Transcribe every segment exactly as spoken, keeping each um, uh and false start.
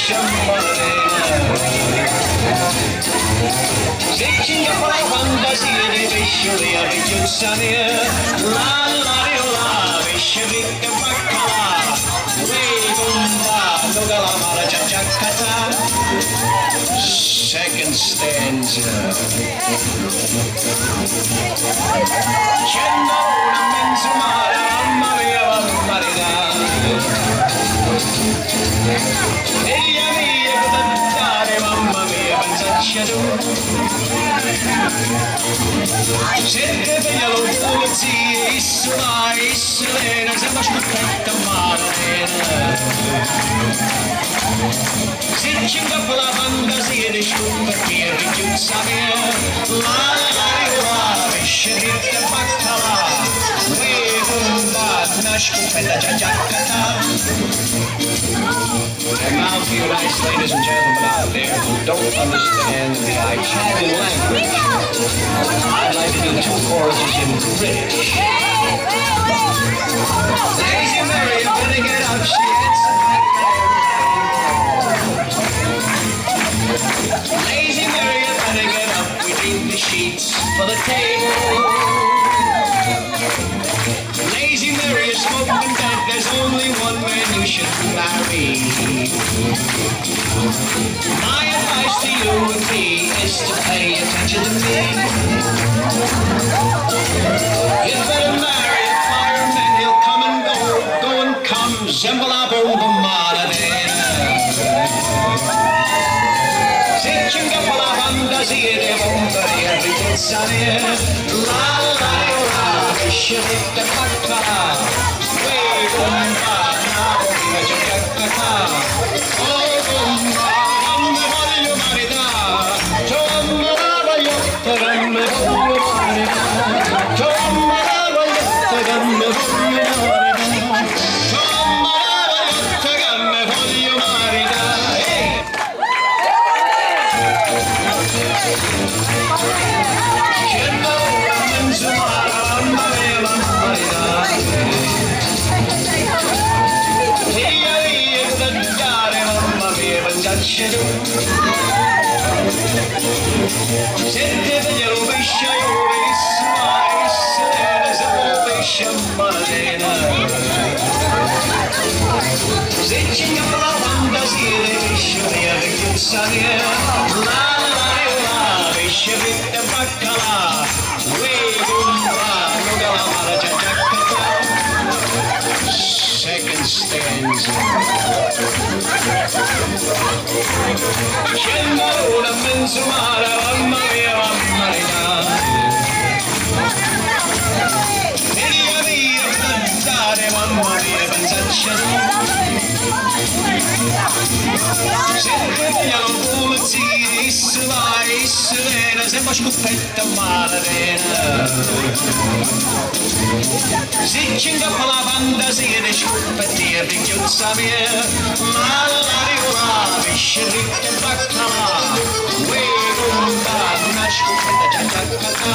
Zecchina con la fantasia di pesce di avvicinazione, la la la, pesce fritta e baccalà, lei bomba, tocca la mala ciacciacata. Second stanza. C'è una mezzo mare, mamma mia, mamma mia. Egli mia, cantare, mamma mia, pensaccia tu. Sette veglia lo polizia, isso là, isso lena, sembra scoperta malatena. Si c'ingappa la fantasia di scoperti richiuzza mia, la la la, pesce fritta e baccalà, ue bomba, una scoperta giacciacata. And now for you nice ladies and gentlemen out there who don't understand the Italian language, I'd like to do two choruses in British. Lazy Mary, you better get up, she hits the back. Lazy Mary, you better get up, we need the sheets for the table. Lazy Mary, you're smoking dead, there's only one man you should marry. My advice to you and me is to pay attention to me. You better marry a fireman, he'll come and go, go and come, zembola bomba maladena. Se c'ingappa la fantasia di bomba di richizzare, la la la, pesce fritta e baccalà, ue bomba, una bomba giacciacata. Oh bomba, non mi voglio maritare, insomma la vagliotta che mi voglio maritare, insomma la vagliotta che mi voglio maritare, insomma la vagliotta che mi voglio maritare. C'è una mezzo mare, mamma mia, mamma mia. Via via da dare, mamma mia, pensacci tu. Sette veglia lo pesce io, issa, issa, se lo pesce a malatena. Se c'ingappa la fantasia di pesce di avvicchiuzza mia, la la la, pesce fritta e baccalà, ue bomba, tocca la mala ciacciacata. Second stanza. C'è una mezzo mare, mamma mia, mamma mia. Via via da dare, mamma mia, pensaccia tu. Sette veglia lo polizia, isso là, isso lena, sembra scoperta maladena. Si c'ingappa la fantasia di scoperti e richiuzza mia, la la la, pesce fritta e baccalà, ue bomba, una scoperta giacciacata.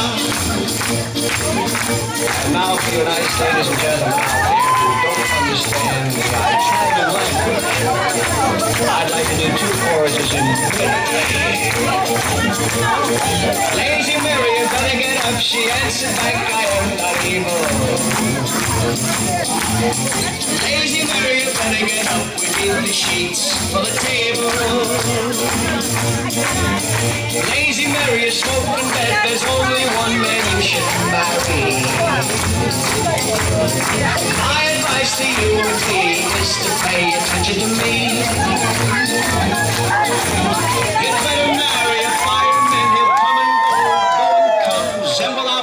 And now for you nice ladies and gentlemen out there who don't understand the Italian language, I'd like to do two choruses in British. Lazy Mary, you better get up, she answered back, I am not evil. Lazy Mary, you better get up, we need the sheets for the table. Lazy Mary, you're smoking bed, there's only one man you should marry. My advice to you and me is to pay attention to me. You better marry a fireman, he'll come and go, go and come, zemble